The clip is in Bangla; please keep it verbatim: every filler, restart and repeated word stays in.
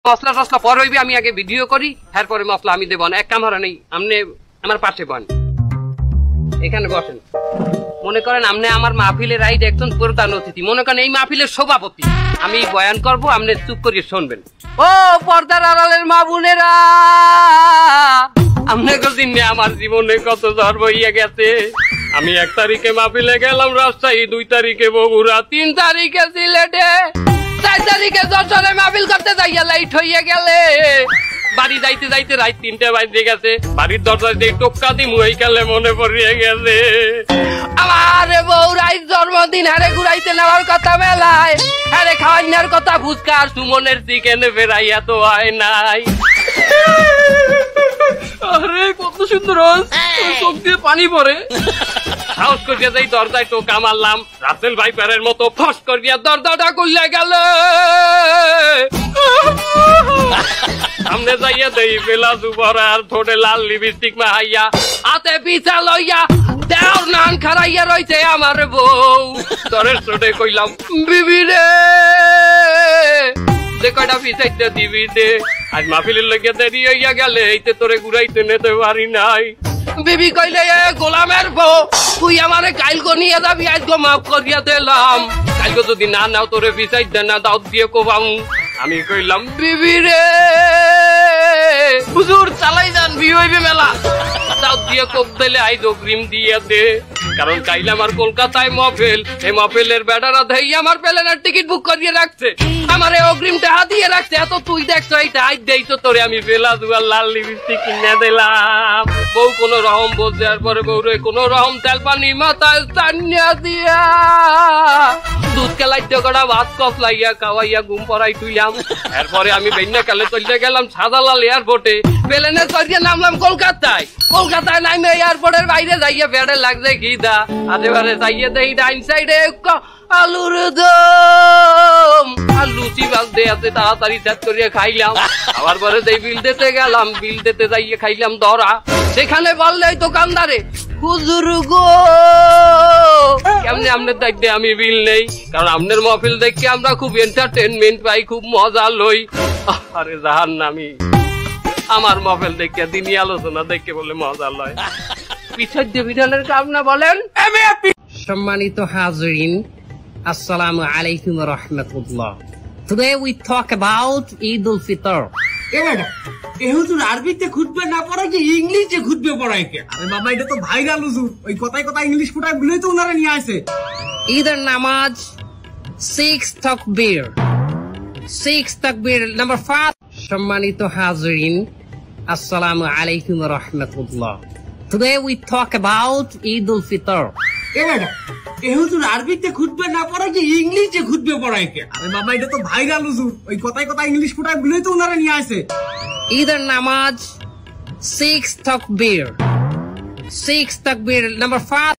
মশলা টসলা পর হইবে, আমি আগে ভিডিও করি, এরপরে মশলা আমি দেব না। এক কাম হারা নেই, আপনি আমার পাশে বন, এখানে বসেন। মনে করেন আপনি আমার মাহফিলের আইড একজন প্রধান অতিথি, মনে করেন এই মাহফিলের সভাপতি, আমি বয়ান করব, আপনি চুপ করিয়ে শুনবেন। ও পর্দার আড়ালের মা বোনেরা, আপনাকে চিনে আমার জীবনে কত ঝড় বইয়া গেছে। আমি এক তারিখে মাহফিলে গেলাম রাজশাহী, দুই তারিখে বগুড়া, তিন তারিখে সিলেটে, চার তারিখে যশোরে মাহফিল করতে যাইয়া লাইট হইয়া গেলে। বাড়ি যাইতে যাইতে রাত তিনটে বাজে গেছে, বাড়ির দরজা দিয়ে টোকা দিমু এই কালে মনে পড়িয়ে গেছে আমার বউরাইর জন্মদিন, হারে ঘুরাইতে নেওয়ার কথা মেলায়, হারে খাওয়াইনার কথা ফুচকা আর সুমনের চিকেনে ফেরাইয়া তো হয় নাই। আরে কত সুন্দর চোখ দিয়ে পানি পড়ে। সাহস করিয়া যাই দরজায় টোকা মারলাম, রাসেল ভাইপারের মতো ফস করিয়া দরজাটা খুলে গেল। সামনে যাইয়া দেই বেলা দুপুরা আর ঠোঁটে লাল লিপস্টিক মাহাইয়া, হাতে পিছা লইয়া দেওর নান খারাইয়া রইছে আমার বউ। তরের ঠোঁটে কইলাম বিবি রে, যে কয়টা পিছাইতে দিবি দে, আজ মাহফিলের লইয়া দেরি হইয়া গেলে এইতে তোরে ঘুরাইতে নিতে পারি নাই। বিবি কইলে এ গোলামের বউ, তুই আমারে কাইলগো নিয়ে যাবি, আজগো মাফ করিয়া দিলাম, কাইলগো যদি না নাও তোরে পিছাইতে না দাও দিয়ে কোবাম। আমি কইলাম বিবি রে, হুজুর চালাই যান, বিয়ে হইবে মেলা, দাও দিয়ে কোপ দিলে আইজ অগ্রিম দিয়ে দে, কারণ কাইলে আমার কলকাতায় মহফিল, এই মহফিলের বেটারা দেই আমার প্লেনের টিকিট বুক করিয়ে রাখছে, আমার এই অগ্রিম টাকা দিয়ে রাখছে। এত তুই দেখছো এইটা আইজ দেইছো তোরে আমি বেলা দুয়ার লাল লিপস্টিক কিনে দিলাম। বউ কোন রকম বোঝ দেওয়ার পরে বউরে কোন রকম তেল পানি মাথায় টানিয়া দিয়া দুধ কেলাইতে করা ভাত কফলাইয়া খাওয়াইয়া ঘুম পড়াই তুইলাম। এরপরে আমি বেন্যা কালে চলে গেলাম শাহজালাল এয়ারপোর্টে, প্লেনে চড়িয়ে নামলাম কলকাতায়। কলকাতায় নামে এয়ারপোর্টের বাইরে যাইয়া বেড়ে লাগছে খিদা, আশেপাশে যাইয়ে দেই ডাইন সাইডে আলুর দম আর লুচি বাজতে আছে, তাড়াতাড়ি সেট করিয়া খাইলাম। আবার পরে যেই বিল দিতে গেলাম, বিল দিতে যাইয়ে খাইলাম ধরা। সেখানে বললে দোকানদারে হুজুর গো কেমনে আপনার দেখতে আমি বিল নেই, কারণ আপনার মহফিল দেখে আমরা খুব এন্টারটেনমেন্ট পাই, খুব মজা লই। আরে জাহান্নামী, আমার মহফিল দেখে দিনই আলোচনা দেখে বলে মজা লয়। পিছাদ্য বিধানের কাম না বলেন। সম্মানিত হাজরিন, আসসালামু আলাইকুম ওয়া রাহমাতুল্লাহ। Today we talk about Eid al-Fitr. এ বেটা, এ হুজুর আরবিতে খুতবা না পড়ায় কি ইংলিশে খুতবা পড়ায় কে? আরে বাবা, এটা তো ভাইরাল হুজুর, ওই কথায় কথায় ইংলিশ ফুটায় বলেই তো উনারা নিয়ে আসে। ঈদের নামাজ six takbir, six takbir number five. সম্মানিত হাজরিন, আসসালামু আলাইকুম ওয়া রাহমাতুল্লাহ। Today we talk about Eid al-Fitr. এ বেটা, এ হুজুর আরবিতে খুতবা না পড়ায় কি ইংলিশে খুতবা পড়ায় কে? আরে বাবা, এটা তো ভাইরাল হুজুর, ওই কথায় কথায় ইংলিশ ফুটায় বলেই তো উনারা নিয়ে আসে। ঈদের নামাজ six takbir, six takbir number five.